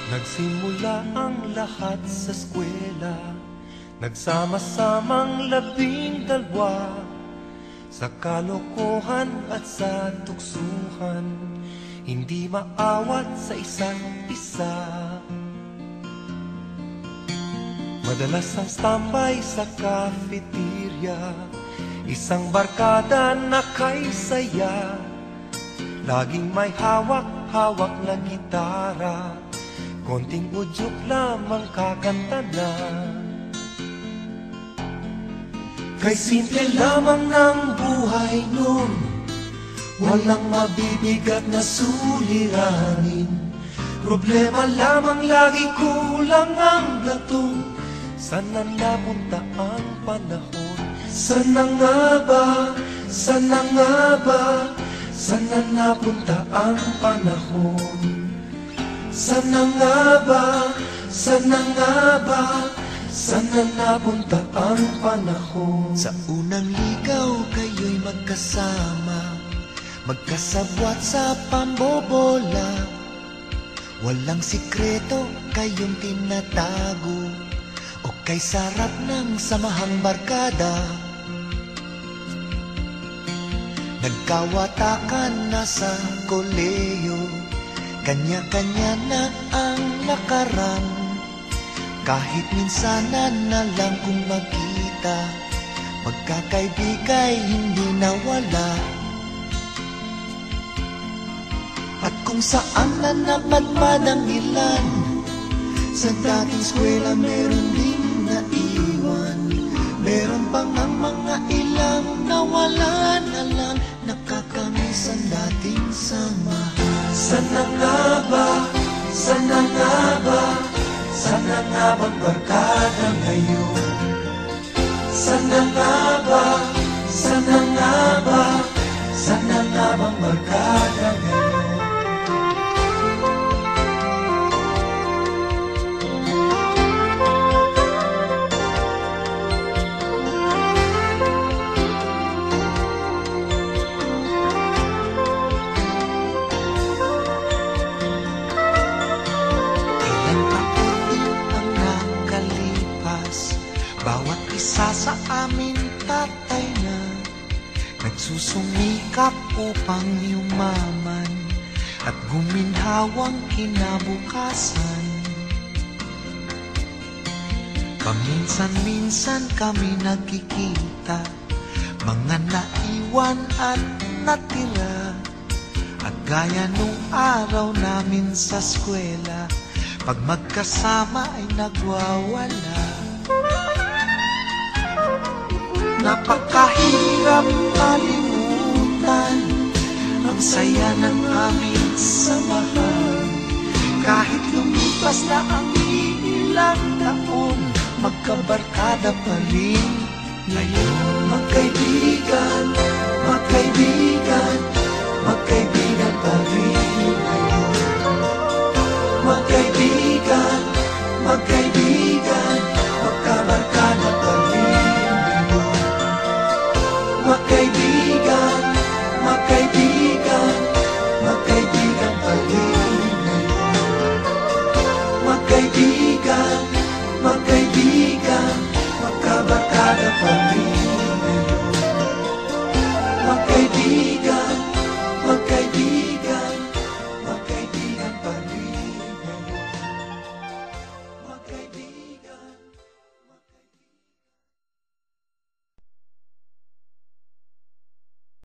Nagsimula ang lahat sa eskwela, nagsama-samang 12 sa kalokohan at sa tuksuhan, hindi maawat sa isa't isa. Madalas ang standby sa cafeteria, isang barkada na kay saya, laging may hawak-hawak na gitara, konting udyok lamang kakanta na. Kay simple lamang ng buhay nun, walang mabibigat na suliranin. Problema lamang lagi, kulang ang latong. Sana napunta ang panahon? Sana nga ba? Sana nga ba? Sana napunta ang panahon? Sana nga ba? Sana nga ba? Sana napunta ang panahon? Sa unang ligaw kayo'y magkasama, magkasabwat sa pambobola. Walang sikreto kayong tinatago, o kay sarap ng samahang barkada. Nagkawatakan na sa koleyo, kanya-kanya na ang lakaran. Kahit minsanan na lang kung magkita, magkakaibigay hindi nawala. At kung saan na napadpad ang ilan, sa dating eskwela meron ding naiwan. Meron pang ang mga ilang nawala na lang, nakakamiss ang dating samahan. Sana nga ba? Sana nga ba? Sana nga bang barkada ngayon? Sana nga ba? Sana nga ba? Sana nga bang barkada ngayon? Bawat isa sa amin tatay na nagsusumikap upang yumaman at guminhawang kinabukasan. Paminsan-minsan kami nagkikita, mga naiwan at natira. At gaya nung araw namin sa eskwela, pag magkasama ay nagwawala. Napakahirap kalimutan ang saya ng aming samahan. Kahit lumipas na ang ilang taon, magkabarkada pa rin ngayon. Magkaibigan, magkaibigan,